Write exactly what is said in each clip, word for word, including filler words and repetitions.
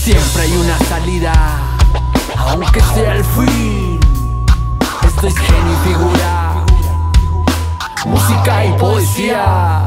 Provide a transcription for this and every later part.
Siempre hay una salida, aunque sea el fin. Esto es genio y figura, música y poesía.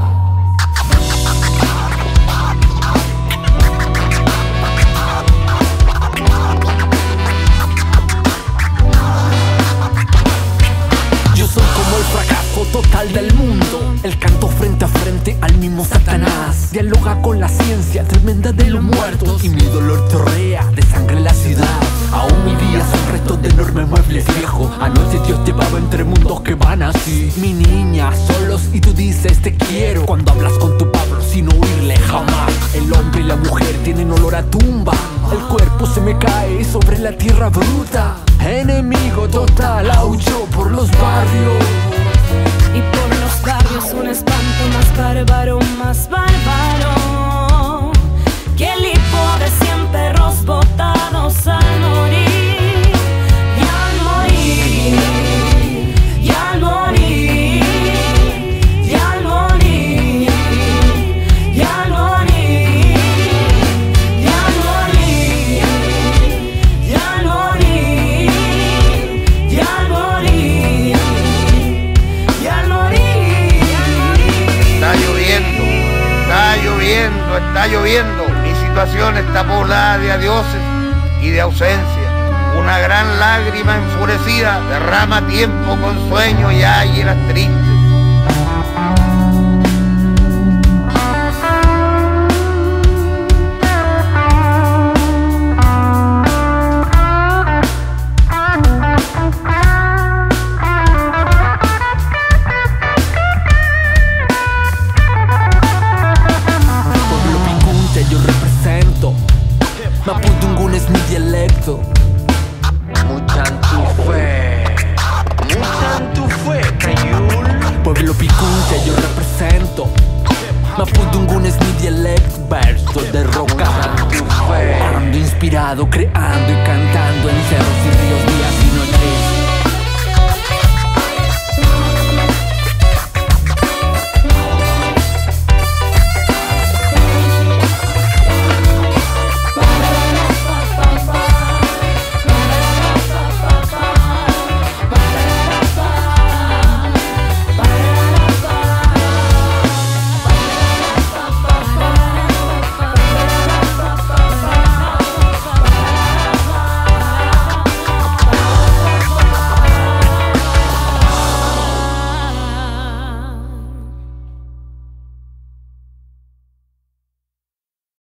Yo soy como el fracaso total del mundo, el canto frente a frente al mismo Satanás. Dialoga con la ciencia tremenda de los muertos, y mi dolor torrea de sangre en la ciudad. Aún mi día son restos de enormes muebles viejos. Anoche Dios llevaba entre mundos que van así. Mi niña, solos y tú dices te quiero, cuando hablas con tu Pablo sin oírle jamás. El hombre y la mujer tienen olor a tumba, el cuerpo se me cae sobre la tierra bruta. Enemigo total, aulló por los barrios. Y por los barrios un espanto más bárbaro, más bárbaro que el hipo de cien perros botados al morir. Y al morir, y al morir, y al morir, y al morir, y al morir, y al morir, y al morir, y al morir. Está lloviendo, está lloviendo, está lloviendo. Mi situación está poblada de adioses y de ausencia. Una gran lágrima enfurecida derrama tiempo con sueño y águilas tristes. Mapudungun es mi dialecto. Muchantufe, Muchantufe, Cayul. Pueblo picunte yo represento. Mapudungun es mi dialecto. Verso de roca. Ando inspirado, creando y cantando en cerros